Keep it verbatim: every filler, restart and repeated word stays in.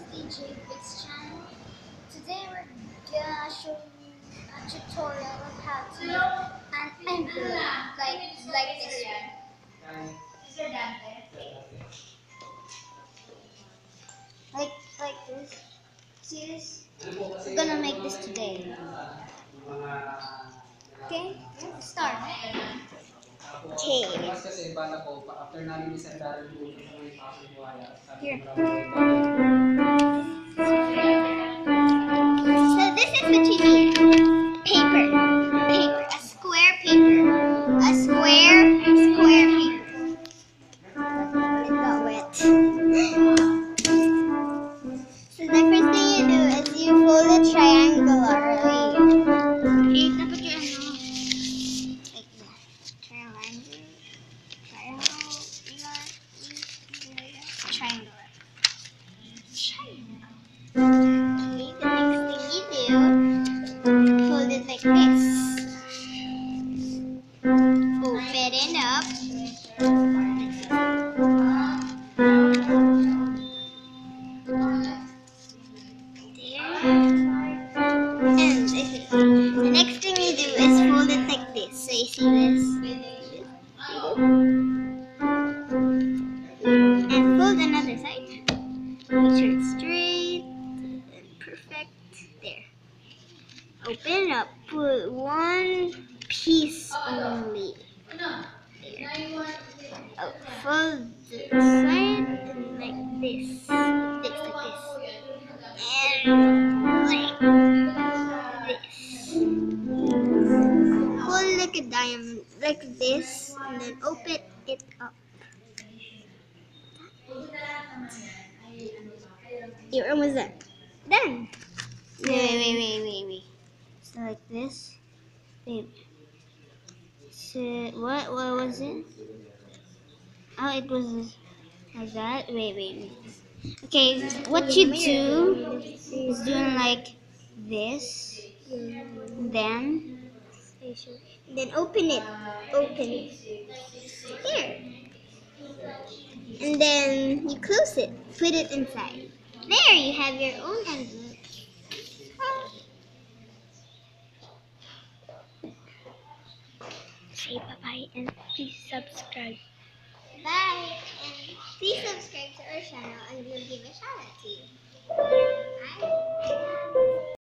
D J Fix channel. Today we're gonna show you a tutorial of how to make an envelope like like this one. Like like this. See this? We're gonna make this today. Okay? Start. Okay. Here. So this is what you need. Paper. Paper. A square paper. A square, square paper. It got wet. So the first thing you do is you fold it triangularly. Okay, dapat yung ano, like that. Triangle. Triangle. Triangle. Triangle. Okay, the next thing you do, fold it like this. Open it up. The next thing you do is fold it like this. So you see this? And fold another side. Make sure it's straight and perfect. There. Open it up. Put one piece only. There. Oh, fold the side and like this. This, like this. And like this. Fold like a diamond, like this, and then open it up. You're almost done. Done. Wait, wait, wait, wait, wait, wait. So like this. Wait. So what? What was it? Oh, it was like that. Wait, wait, wait. Okay, what you do is doing like this. Then. Then open it. Open it. Here. And then you close it. Put it inside. There, you have your own envelope. Say bye-bye and please subscribe. Bye. And please subscribe to our channel and we'll give a shout out to you. Bye.